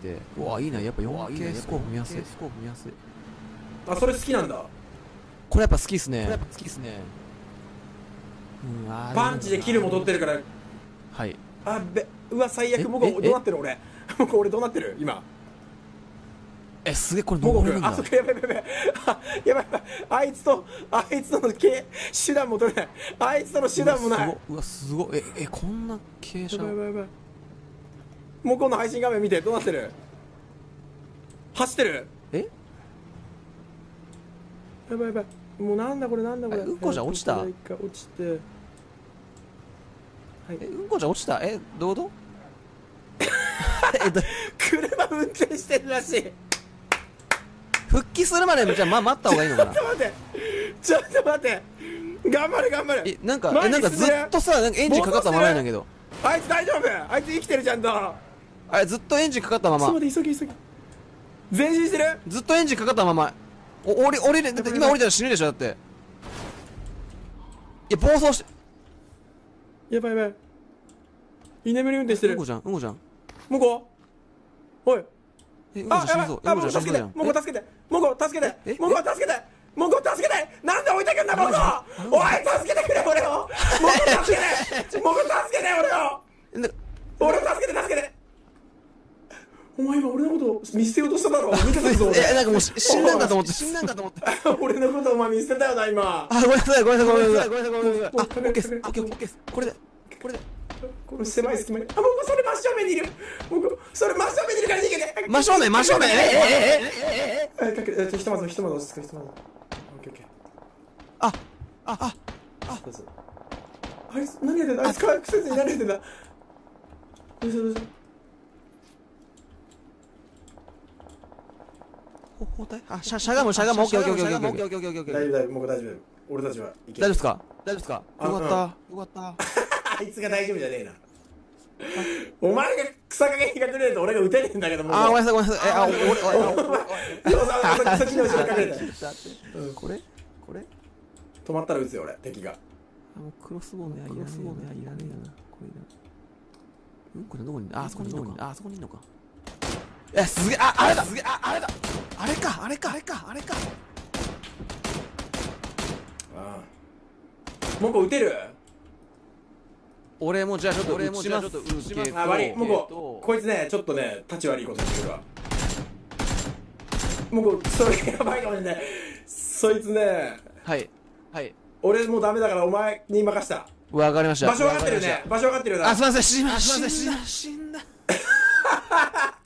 て、うわいいな、やっぱ 4K スコープ見やすい。 あ、それ好きなんだ。 これやっぱ好きっすね。 パンチでキルも取ってるから。 はい。 あべ、うわ最悪。もうどうなってる俺。もう俺どうなってる今。 すげえ、これも登れるんだ。 あ、そっか、やばいやばいやばい。やばいやばい。あいつとの手段も取れない。あいつとの手段もない。 うわすごい。こんな傾斜。 やばいやばいやばい。もう今度配信画面見て、どうなってる？走ってる？やばいやばい。もうなんだこれなんだこれ。 うんこじゃ落ちた？ 一回落ちて。はい。 うんこじゃ落ちた？どういうこと？ 車運転してるらしい。 復帰するまでじゃあ待った方がいいのかな。 ちょっと待って、ちょっと待って、頑張れ頑張れ。 なんかずっとさ、なんかエンジンかかったままやなんだけど。 あいつ大丈夫？あいつ生きてるちゃんと。 ずっとエンジンかかったまま。 急ぎ。前進してる？ ずっとエンジンかかったまま。降りれ、だって今降りたら死ぬでしょ、だって。いや、暴走して。 やばいやばい。居眠り運転してる。 うんこじゃん。 もこおい。 うんこじゃ死ぬぞ。 もこ助けて。もこ助けて。もこ助けて。もこ助けて。もこ助けて。なんで置いてくんだ、もこ。おい、助けてくれ、俺を。もこ助けて。もこ助けて、俺を。俺を助けて、助けて。お前今俺のこと見捨てようとしただろ。見てたぞ。 なんかもう死んだんだと思って。 俺のことお前見捨てたよな、今。 ごめんなさい。オッケーです。これで。 この狭い隙間に。もうそれ真正面にいる。もうそれ真正面にいるから逃げて。 真正面。 ひとまず落ち着く。オッケー。あいつ何やってんだ。あいつ回復せずに何やってんだ。どうした包帯？しゃがむ。オッケー。 大丈夫。もう大丈夫。俺たちは大丈夫ですか？よかった。 あいつが大丈夫じゃねえな。お前が草陰に隠れると俺が撃てねえんだけども。 ごめんなさい。 そっちの後ろに隠れて。 これ？ 止まったら撃つよ俺、敵が。 もうクロスボウね、いらねえな。これだ。これどこに？あそこにいるのか。すげえ。あれだ。あれか。 もうこ撃てる？ 俺もじゃあちょっと撃ちます。 悪い。もうこいつね、ちょっとね、立ち悪いこと言ってるわ。もうそれやばいかもしれない。そいつね、 はい。 俺もうダメだからお前に任した。 わかりました。 場所分かってるよね。 すいません。死んだ。